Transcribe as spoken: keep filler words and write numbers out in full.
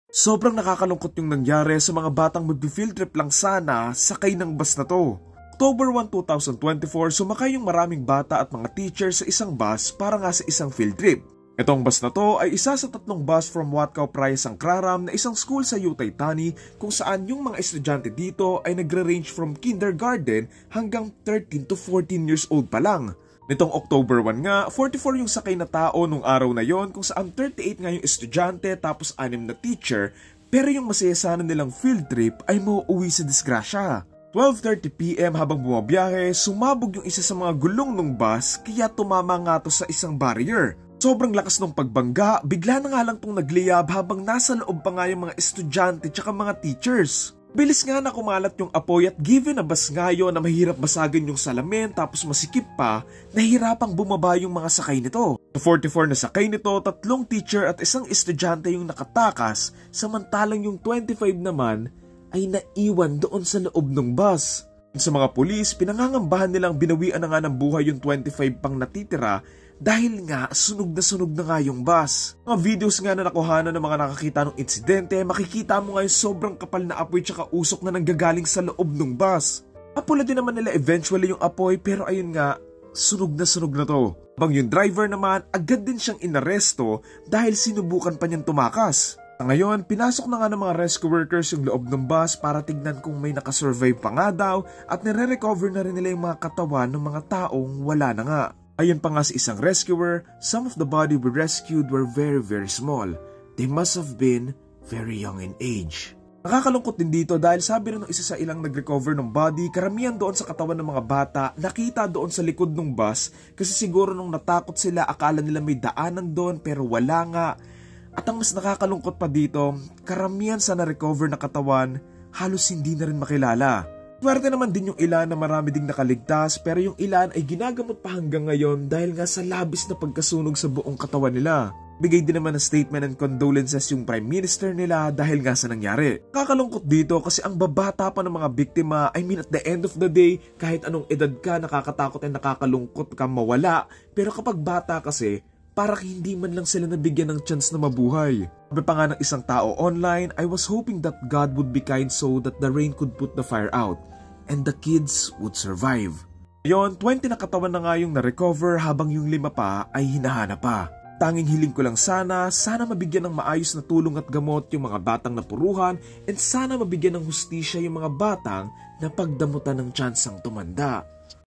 Sobrang nakakalungkot yung nangyari sa mga batang mag-field trip lang sana sakay ng bus na to. October first, two thousand twenty-four, sumakay yung maraming bata at mga teachers sa isang bus para nga sa isang field trip. Itong bus na to ay isa sa tatlong bus from Watcaw Praya Sangkraram na isang school sa Utay Tani kung saan yung mga estudyante dito ay nagre-range from kindergarten hanggang thirteen to fourteen years old pa lang. Nitong October first nga, forty-four yung sakay na tao nung araw na yon kung saan thirty-eight nga yung estudyante tapos anim na teacher, pero yung masaya sana nilang field trip ay mauuwi sa disgrasya. twelve thirty p m habang bumabiyahe, sumabog yung isa sa mga gulong ng bus kaya tumama nga to sa isang barrier. Sobrang lakas ng pagbangga, bigla na nga lang tong nagliyab habang nasa loob pa nga yung mga estudyante tsaka mga teachers. Bilis nga na kumalat yung apoy at given na bus nga yun na mahirap basagin yung salamin tapos masikip pa, nahirapang bumaba yung mga sakay nito. Sa forty-four na sakay nito, tatlong teacher at isang estudyante yung nakatakas, samantalang yung twenty-five naman ay naiwan doon sa loob ng bus. Sa mga pulis, pinangangambahan nilang binawian na nga ng buhay yung twenty-five pang natitira dahil nga sunog na sunog na nga yung bus. Mga videos nga na nakuhanan ng mga nakakita ng insidente, makikita mo nga yung sobrang kapal na apoy tsaka usok na nanggagaling sa loob ng bus. Apula din naman nila eventually yung apoy pero ayun nga, sunog na sunog na to. Habang yung driver naman, agad din siyang inaresto dahil sinubukan pa niyang tumakas. Ngayon, pinasok na nga ng mga rescue workers yung loob ng bus para tignan kung may nakasurvive pa nga daw at nire-recover na rin nila yung mga katawan ng mga taong wala na nga. Ayon pa nga sa isang rescuer, some of the body we rescued were very very small. They must have been very young in age. Nakakalungkot din dito dahil sabi rin ng isa sa ilang nag-recover ng body, karamihan doon sa katawan ng mga bata nakita doon sa likod ng bus kasi siguro nung natakot sila akala nila may daanan doon pero wala nga. At ang mas nakakalungkot pa dito, karamihan sa na-recover na katawan halos hindi na rin makilala. Swerte naman din yung ilan na marami ding nakaligtas pero yung ilan ay ginagamot pa hanggang ngayon dahil nga sa labis na pagkasunog sa buong katawan nila. Bigay din naman ng statement and condolences yung Prime Minister nila dahil nga sa nangyari. Kakalungkot dito kasi ang babata pa ng mga biktima, I mean at the end of the day, kahit anong edad ka, nakakatakot at nakakalungkot ka mawala. Pero kapag bata kasi, parang hindi man lang sila nabigyan ng chance na mabuhay. Sabi pa nga ng isang tao online, I was hoping that God would be kind so that the rain could put the fire out and the kids would survive. Ngayon, twenty na katawan na nga yung na-recover habang yung lima pa ay hinahanap pa. Tanging hiling ko lang sana, sana mabigyan ng maayos na tulong at gamot yung mga batang napuruhan and sana mabigyan ng hustisya yung mga batang na pagdamutan ng tsansang tumanda.